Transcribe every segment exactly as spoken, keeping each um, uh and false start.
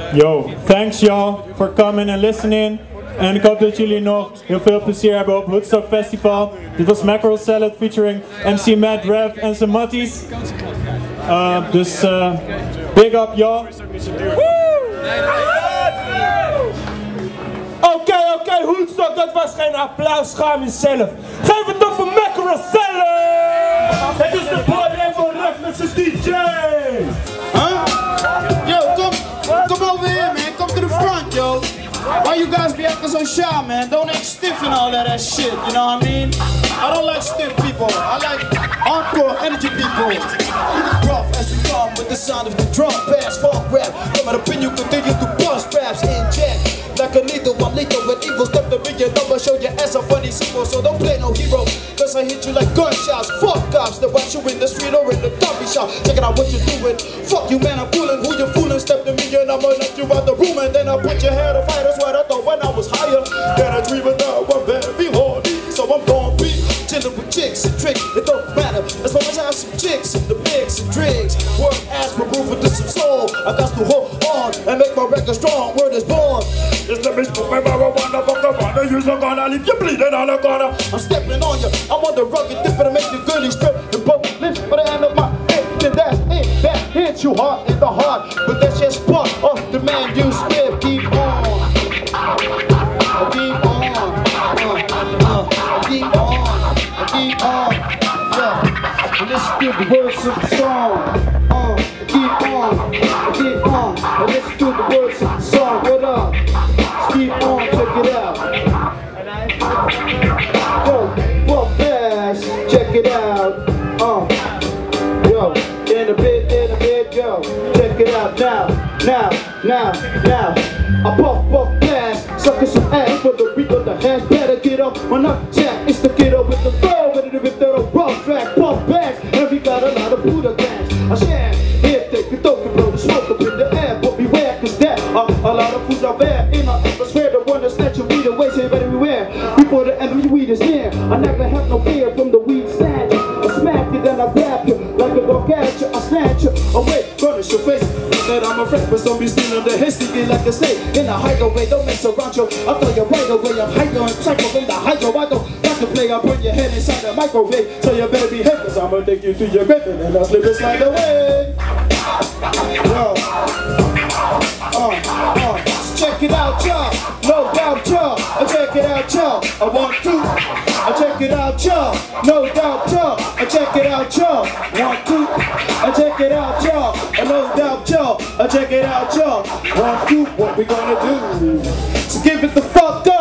Yo, thanks y'all for coming and listening. En ik hoop dat jullie nog heel veel plezier hebben op Woodstock Festival. Dit was Mackerel Salad featuring M C Matt Rev en zijn matties. Uh, dus uh, big up y'all. Oké, oké, Woodstock, dat was geen applaus, schaam jezelf. Geef het op voor Mackerel Salad! Het is de boy Evo Ref met zijn D J! Huh? Yo, come, come over here, man. Come to the front, yo. Why you guys be acting so shy, man? Don't act stiff and all that, that shit, you know what I mean? I don't like stiff people. I like hardcore energy people. Rough as we come with the sound of the drum bass, funk rap. Coming up in you, continue to bust raps in jet. Like a needle, I'm lethal with evil. Step to be your number, show your ass a funny sequel. So don't play no hero, cause I hit you like gunshots. Fuck cops that watch you in the street or in the coffee shop. Check it out what you're doing. Fuck you, man, I'm fooling. Who you fooling? Step to me and I'ma knock you out the room. And then I'll put your head on fire. That's what I thought when I was higher. Then I dream it now, I'm very horny. So I'm gon' be chillin' with chicks and tricks. It don't matter as long as I have some chicks in the mix and drinks. Work ass for proof with some soul. I got to hold on and make my record strong. Word is born. Just let me smoke my marijuana, fuck around and use a gun. I leave you bleeding on the corner. I'm stepping on you. I'm on the rugged dip and I make the girlie strip and both lips by the end of my head. Then that's it. That hits you hard in the heart. But that's just part of the man you spit. Keep on. Keep on. Uh, uh, keep on. Keep on. Yeah. And listen to the words of the song. Uh, keep on. Keep on. And listen to the words of the song. What up? Keep on, check it out. Yo, fuck fast, check it out. Uh, yo, in a bit, in a bit, yo, check it out now, now, now, now. I puff, puff fast, sucking some ass for the beat of the hands. Better get up when I'm jack. It's the kiddo with the flow, ready to rip that rough track, puff bags, and we got a lot of Buddha gas. I share, here, take it, don't blow the smoke up in the air, but beware, cause there are a lot of fools out there in our atmosphere. The one that snatch your weed away, say better beware. Before the enemy weed is near, I never have no fear from the weed snatch. I smack you, then I grab you, like a dog at you, I snatch you away, garnish your face. That I'm afraid, but don't be stealing the history like I say. In a hideaway, don't mess around you. I throw you right away, I'm hyper and psycho in the hydro. I don't like to play, I put your head inside the microwave. So you better behave, cause I'ma take you to your grave and then I'll slip and slide away. Yo. Uh, uh, check it out, y'all. No doubt, y'all. I check it out, y'all. I want to. I check it out, y'all. No doubt, y'all. I check it out, y'all. Want to. I check it out, y'all. No doubt, y'all. I check it out, y'all. Want to. What we gonna do? So give it the fuck up.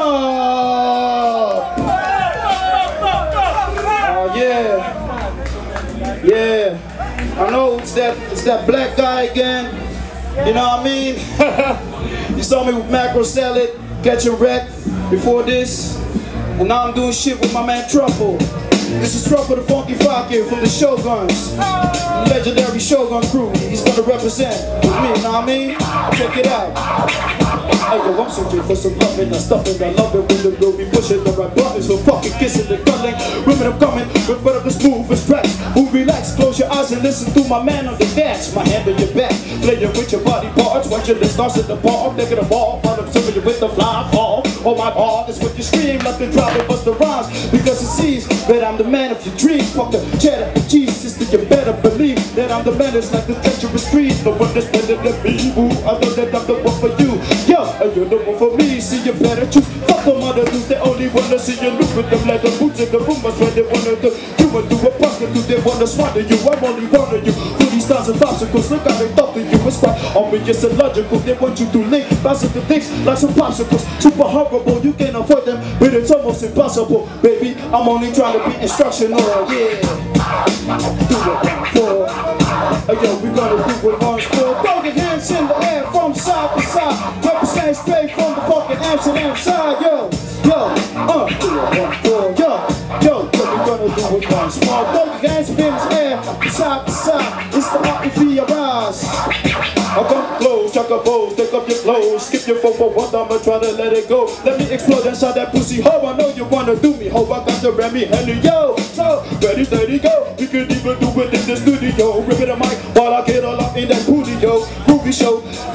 Oh yeah. Yeah. I know it's that it's that black guy again. You know what I mean? You saw me with Mackerel Salad, catching wreck before this, and now I'm doing shit with my man Truffle. This is Truffle the Funky Fakir from the Shoguns, the legendary Shogun crew. He's gonna represent with me, you know what I mean? Check it out. Hey yo, I'm searching for some loving, I'm stuffing, I love it when the girl be pushing the right buttons, for fucking kissing the cuddling. Women, I'm coming, with one of the smoothest tracks. Who relax, close your eyes and listen to my man on the dance. My hand on your back, playing with your body parts, watching the stars at the bar. I'm taking a ball, I'm observing you with the fly ball. Oh my god, that's what you scream, like the drop and bust the rhymes, because it sees that I'm the man of your dreams. Fuck the cheddar, cheese, sister, you better believe that I'm the man that's like the treacherous streets. The one that's better than me, ooh, I know that I'm the one for you. Yo, and you're the one for me, see you better choose. Fuck them other dudes, they only wanna see you look with them leather boots in the room. That's why they wanna do. You and do a prostitute, they wanna swallow you. I'm only one of you. For these stars and obstacles, look how they talk to you. It's quite obvious and logical. They want you to link positive things like some popsicles. Super horrible, you can't avoid them, but it's almost impossible. Baby, I'm only trying to be instructional, yeah. Do it for. Oh, yo, we gonna do it once more. Throw your hands in the air from side to side. Represent straight from the fucking Amsterdam side, yo. Yo, uh, do it once more, yo. Yo, yo, we gonna do it once more. Throw your hands in the air from side to side. It's the R and B arise. I come close, chuck a pose, take up your clothes, skip your phone for one time and try to let it go. Let me explode inside that pussy hole. I know you wanna do me, ho. I got the Remy Henry, yo. So, ready, steady, go. We could even do it in the studio. Rip it a mic while I get all up in that booty, yo. Groovy show.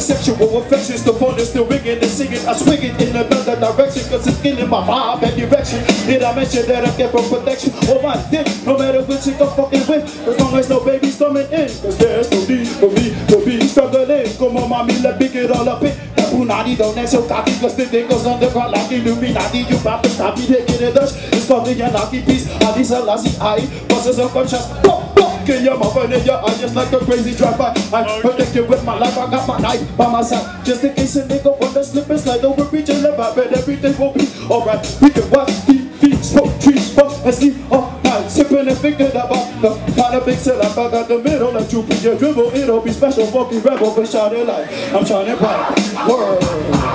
sexual affections. The phone is still ringing and singing. I swing it in another direction, cause it's killing my vibe and direction. Did I mention that I get from protection on my dick? No matter which chick I'm fucking with, as long as no baby's coming in. Cause there's no need for me to be struggling. Come on, mommy, let me get all up in. That punani don't act so cocky, cause the dick goes underground like you do me. I need you about to stop me, taking it Dutch. It's called the Yanaki piece. I need some lassie eye. Bosses up on chest. Pop, pop, in your mouth and in your eye, just like a crazy drive-by. I protect you with my life. I got my knife by my side, just in case a nigga wanna slip and slide over, reach and live. I bet everything will be alright. We can watch T V, smoke trees, fuck and sleep all night, sipping and thinking about the kind of big setup I got the middle. Like you put your dribble, it'll be special, funky rebel, but shout it like I'm shining bright. Word.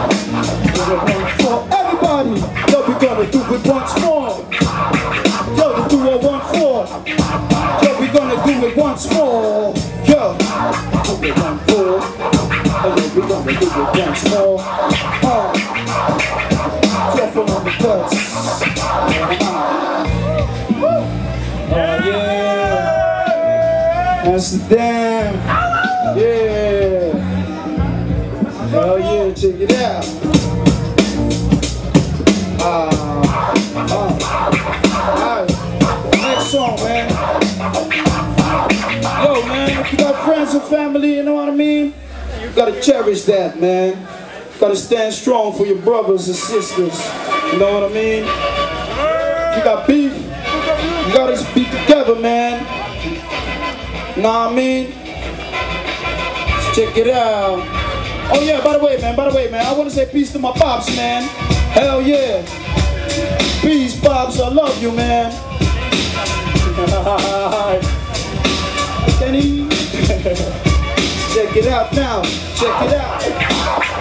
For everybody, yo, we gonna do it once more. Yo, the two oh one four. Yo, we gonna do it once more. Yo, do it one four. And then we gonna do it once more. Oh, careful on the cuts. Oh yeah, that's the damn. Yeah. Hell yeah, check it out. Ah, uh, alright, next song, man. Yo, man, if you got friends and family, you know what I mean? You gotta cherish that, man. You gotta stand strong for your brothers and sisters. You know what I mean? If you got beef, you gotta be together, man. You know what I mean? Let's check it out. Oh yeah, by the way, man, by the way, man, I want to say peace to my pops, man. Hell yeah. Peace, pops, I love you, man. Kenny. Check it out now, check it out.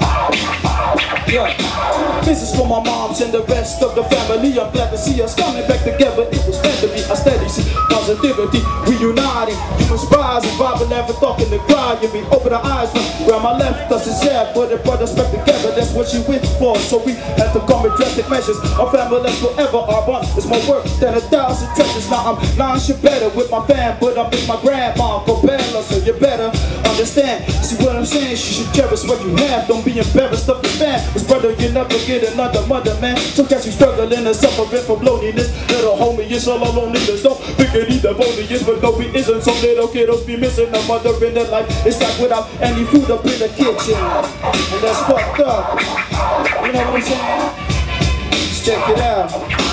Yeah. This is for my moms and the rest of the family. I'm glad to see us coming back together. It was meant to be. I steady see positivity, reuniting. You was rise and vibe and never talking to cry. You be open the eyes when grandma left us is sad, but it brought us back together. That's what she went for. So we had to come with drastic measures. Our family that's forever. Our bond is more work than a thousand treasures. Now I'm nine shit better with my fam, but I'm with my grandma Copella, so you better understand. See what I'm saying? You should cherish what you have. Don't be embarrassed of your fam. Cause brother, you never get another mother, man. So catch you struggling and suffering from loneliness. Little homie, it's all alone niggas. Don't think it either only is, but no, it isn't. Some little kiddos be missing a mother in their life. It's like without any food up in the kitchen, and that's fucked up. You know what I'm saying? Let's check it out.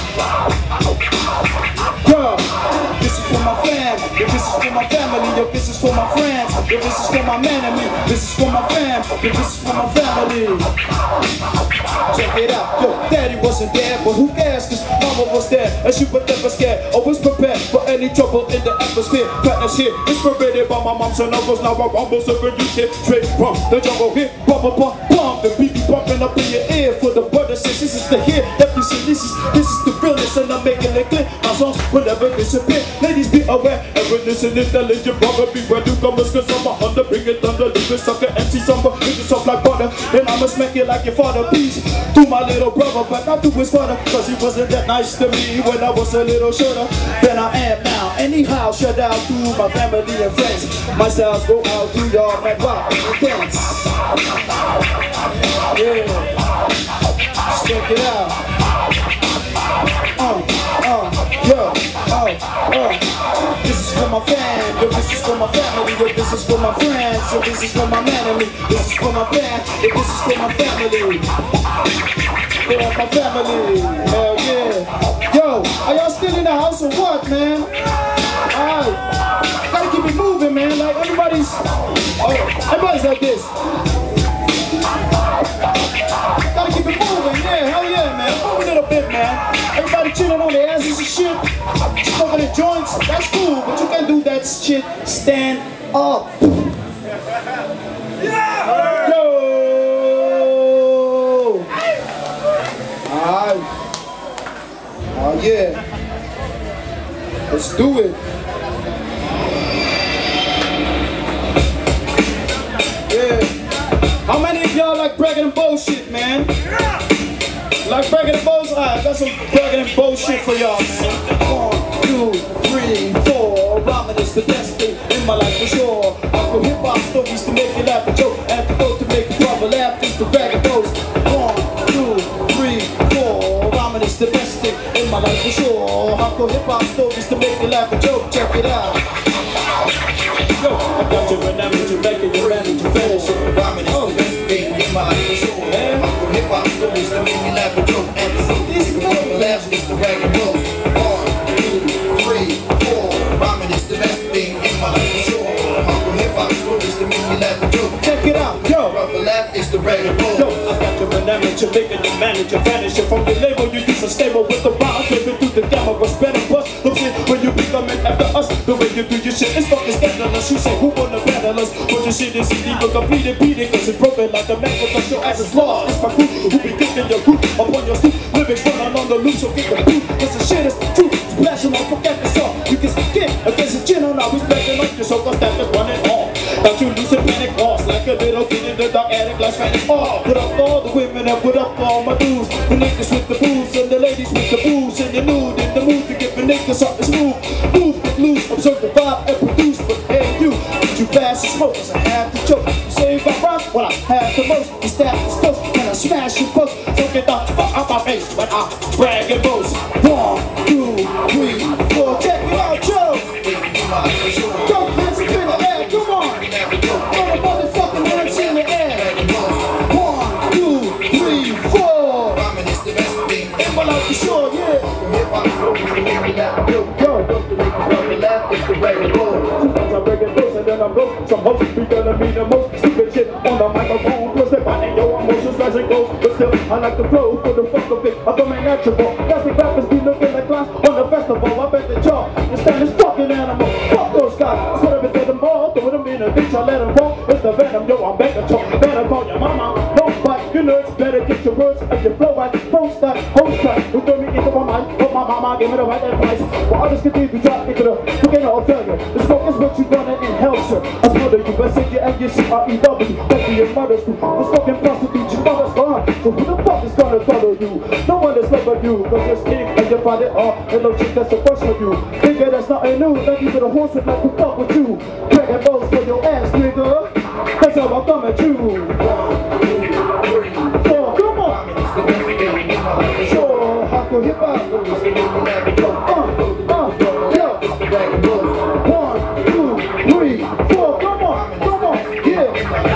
Yo, this is for my fam. Yo, this is for my family. Yo, this is for my friends. Yo, this is for my enemy. This is for my fam. Yo, this is for my family. Check it out. Yo, daddy wasn't there, but who cares? Cause mama was there, and she was never scared. Always prepared for any trouble in the atmosphere. Partners here, inspired by my moms and uncles. Now I rumble, so you hit straight from the jungle. Hit, bump, bump, bump, bump. The beat be bumping up in your ear for the brothers. This is the hit. That you see, this is this is the realness, and I'm making it clear. My songs will never disappear. Ladies, be aware and witness an intelligent brother. Be where newcomers, cause I'm a hunter. Bring it thunder, leave it sucker, M C summer. Make it soft like butter, and I'ma smack it like your father. Peace to my little brother, but not to his father, cause he wasn't that nice to me when I was a little shorter than I am now. Anyhow, shout out to my family and friends. My styles go out to y'all like rock and dance. Yeah, let's check it out. Uh, uh, yo, uh, uh. This is for my fam, yo, this is for my family, yo, this is for my friends, yo, this is for my enemy, this is for my fam, yo, this is for my family, for my family, hell yeah. Yo, are y'all still in the house or what, man? Alright, gotta keep it moving, man, like everybody's, oh, everybody's like this. Gotta keep it moving, yeah, hell yeah, man, move a little bit, man. Everybody chilling on their asses and shit, smoking their joints, that's cool, but you can't do that shit, stand up. Yeah! Yo! Alright. Oh yeah. Let's do it. Yeah. How many of y'all like bragging and bullshit, man? Like bragging and bullshit? Alright, I got some bragging and bullshit for y'all, man. One, two, three, four. Rhyming is the best thing in my life for sure. I go hip hop stories to make it laugh and joke and to go stories to make you laugh and joke. Check it out. Yo, I got you and I'm with you, making you ready to finish it. Rhyming is the best thing in my life for sure. Hip hop stories to make you laugh and joke. And this is the laugh is the rag and roll. One, two, three, four. Rhyming is the best thing in my life for sure. Hip hop stories to make you laugh and joke. Check it out, yo. Rubber laugh is the rag and roll. Yo, I got you and I'm with you, making you manage your vanishing from the label. You use a stable with the rhymes, living through the demo. What's better, bust? Look at when you be coming after us. The way you do your shit is fucking scandalous. You say who wanna battle us? But your shit is deeper, complete and beat it. Cause it's broken like a man because your ass is lost. It's my crew who be kicking your group upon your stoop. Lyrics running on the loose, so get the boot. Cause the shit is true. Splashing on, forget the song. You can skip against the chin on now. We splashing up your soul cause that is running off. Got you losing panic lost like a little kid in the dark attic. Like Spanish off. Put up all the women and put up all my dudes. The niggas with the booze and the ladies with the booze. And you're nude in the mood to give the niggas something smooth. Move, get loose, observe the vibe and produce. But hey you, did you fast and smoke? Cause I have to choke. You say if I rhyme, well I have the most. You stab the stove and I smash your post. So get the fuck out my face when I brag and boast. One, two, three, four. Check it out, Joe. Go, hands up in the air, come on. Throw the motherfucking hands in the air. One, two, three, four. Rhyming is the best thing. In my life for sure, yeah. Hip hop stories to make you laugh and joke. Yo, to make you fucking laugh is the rag and roll. Sometimes I break it loose and then I'm loose. Some hosts be gonna be the most stupid shit on the microphone. Plus they find your emotions as it goes. But still, I like the flow for the fuck of it. I come in natural. Plastic rappers be looking like clowns on the festival. I bet the jaw. The stand is fucking animal. Fuck those guys. I swear if it's them all, throw them in a bitch, I let them roll. It's the venom, yo, I'm back to talk. Better call your mama. Don't fight your nerds. Better get your words and your flow right. Don't stop, hold stop. Who throw me into my mind? But my mama gave me the right advice. While others continue to drop into the beginning of failure. The smoke is what you gonna inhale, sir. I smother you, but say you and your C R E W. Back to your mother's food. The smoking prostitute, you know that's gone. So who the fuck is gonna follow you? No one is love of you. Cause you're skinny and you find it all. And no chick that's the first of you. Nigga, that's nothing new. Thank you for the horse with like to fuck with you. Crack and balls for your ass, nigga. That's how I come at you. Four, come on. Sure, hardcore hip hop. Uh, uh, yeah. One, two, three, four. Come on, come on, yeah.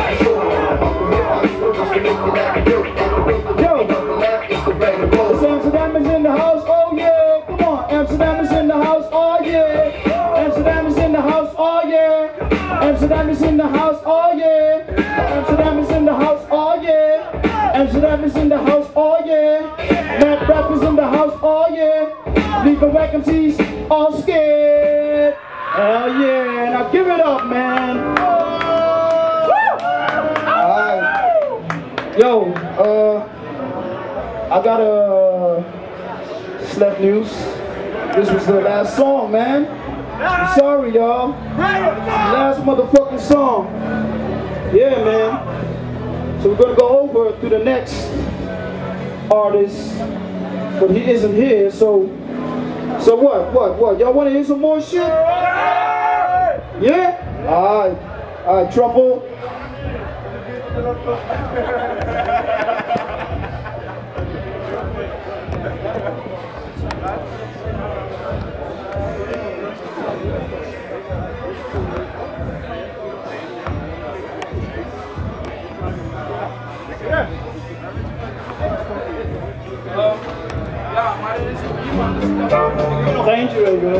Yo, it's Amsterdam is in the house. Oh yeah, come on. Amsterdam is in the house. Oh yeah. Amsterdam is in the house. Oh yeah. Amsterdam is in the house. Oh yeah. Amsterdam is in the house. Oh yeah. Amsterdam is in the house. Oh yeah. Mad rap is in the house. Oh yeah. Leave the whack M Cs all scared. Hell yeah. Now give it up, man. Alright. Yo, uh, I got a Slap News. This was the last song, man. I'm sorry, y'all. Last motherfucking song. Yeah, man. So we're gonna go over to the next artist, but he isn't here. So, so what? What? What? Y'all want to hear some more shit? Yeah. All right. All right. Trouble. Thank you, bro.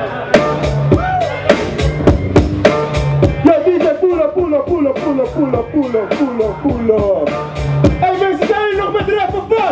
Yo, D J, pull up, pull up, pull up, pull up, pull up, pull up, pull up, pull up. Hey mensen, zijn jullie nog met rap of wat?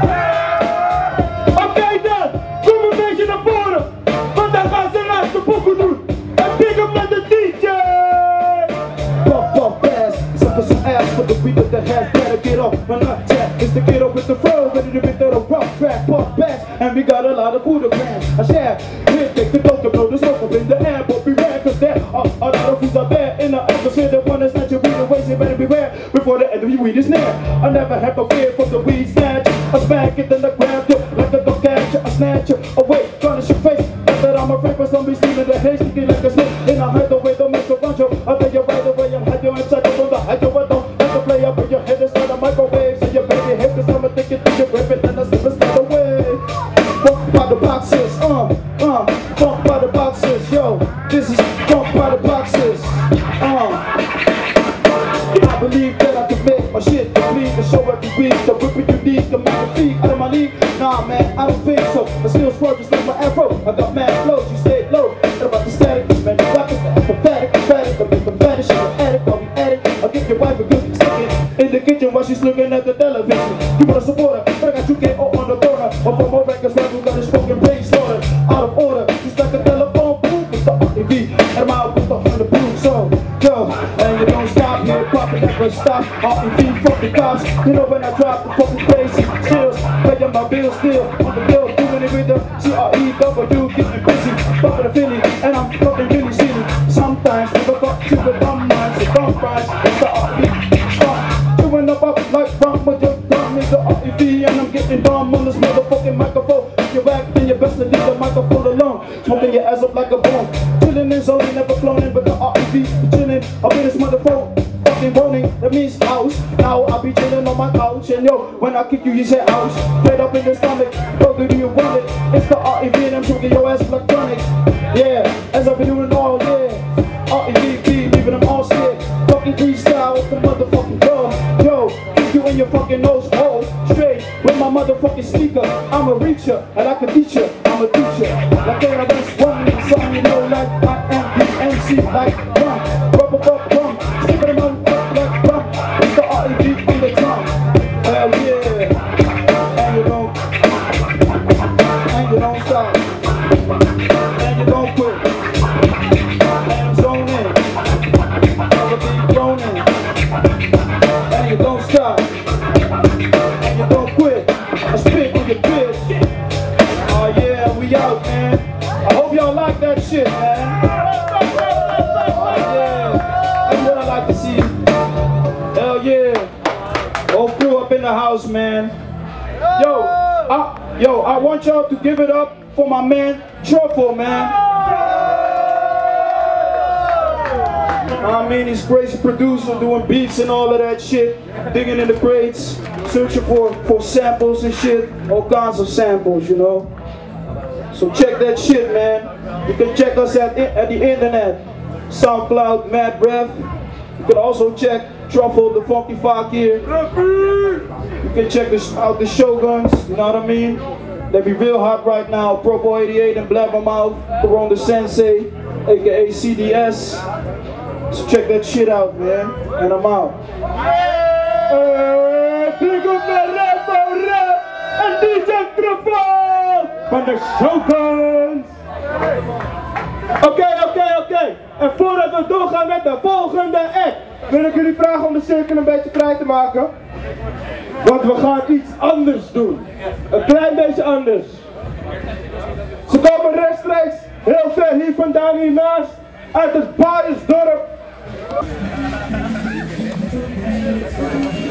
Oké okay, dan, kom een beetje naar voren. Want dan gaan ze laatste boeken doen. En big up met de D J. Puff, puff, fast. Suck some ass for the beat of the head. Better get off my nut jack. It's to get up with the flow. Ready to get the rough track. Puff back. And we got a lot of Buddha-grams. I share. Here, take the dope to blow the smoke up in the air. But beware, cause there are a lot of fools out there in the atmosphere that wanna snatch your weed away. So you better beware before the end of your weed is near. I never have no fear from the weed snatch. I smack it, then I grab you like a dog catcher. I snatch you away, garnish your face. Not that I'm afraid, but somebody's stealing the haze. Sneaking like a snake. And I heard the way don't make a bunch of. I tell you right away, I'm hide you inside of the hide you. I don't have to play up in your head inside a microwave. So you baby head, cause I'm thinking that you're ripping, and I slip and slide away. Walk by the boxes, uh, uh. jump by the boxes, yo. This is jump by the boxes. Uh. I believe that I can make my shit complete. The show every week, the whipping you need to make a feet out of my league. Nah, man, I don't think so. I still swerve just like my afro. I got mad flows, you stay low. And about the static, man, you got this pathetic, pathetic. I'm making fetish, I'm an addict, I'll be addict. I'll give your wife a good second in the kitchen while she's looking at the television. You wanna support her, but I got you K O on the corner. Or for more records, now we got this spoken brain slaughter. Out of order, just like a telephone booth with the R and B. And I'm out with the hundred proof song. Yo, and you don't stop here, popping never stop. R and B, fuck the cops. You know when I drop the fucking bass, stills, paying my bills still. On the bill, doing it with the C R E W, getting busy. Bumping the Philly, and I'm fucking really silly. Sometimes I go up to the dumb minds, the dumb fries, it's the R and B. Stop chewing up up like rum with your gun, it's the R and B, and I'm getting dumb on this motherfucking microphone. If you're back, then you best to leave the microphone alone. Smoking your ass up like a bone. Chilling in zone, never cloning, but the R and B chilling. I'll be this motherfucker. Boning, that means house. Now I'll be chilling on my couch, and yo, when I kick you, you say ouch. Straight up in the stomach, bro, do you want it? It's the R and B, and I'm choking your ass electronic. Yeah, as I've been doing all year. R and B, leaving them all scared. Fucking freestyle with the motherfucking drum. Yo, kick you in your fucking nose hole. Straight with my motherfucking speaker. I'm a reacher, and I can teach you. I'm a teacher. Like there I was one song, you know, like I am the M C, like rum, rubber buck rum. Stick it on. It's the R and B on the drum. Hell yeah. And you don't, and you don't stop. And you don't quit. And I'm zoning. Never be thrown in. And you don't stop. And you don't quit. I spit with your bitch. Oh yeah, we out, man. I hope y'all like that shit, man. Oh yeah. That's what I like to see. Hell yeah. Whole crew up in the house, man. Yo, I, yo, I want y'all to give it up for my man, Truffle, man. I mean, he's a crazy producer, doing beats and all of that shit. Digging in the crates, searching for, for samples and shit. All kinds of samples, you know. So check that shit, man. You can check us at, at the internet. SoundCloud, Mad Breath. You can also check Truffle, the Funky Fakir. You can check this out the Shoguns, you know what I mean? They be real hot right now. Propo eighty-eight and Blabbermouth, Corona Sensei, aka C D S. So check that shit out, man. And I'm out. Big up the Rapper Rap and D J Truffle van de Shoguns. Oké, okay, oké, okay, oké. Okay. En voordat we doorgaan met de volgende act, wil ik jullie vragen om de cirkel een beetje vrij te maken. Want we gaan iets anders doen. Een klein beetje anders. Ze komen rechtstreeks heel ver hier vandaan hiernaast. Uit het Bayersdorp.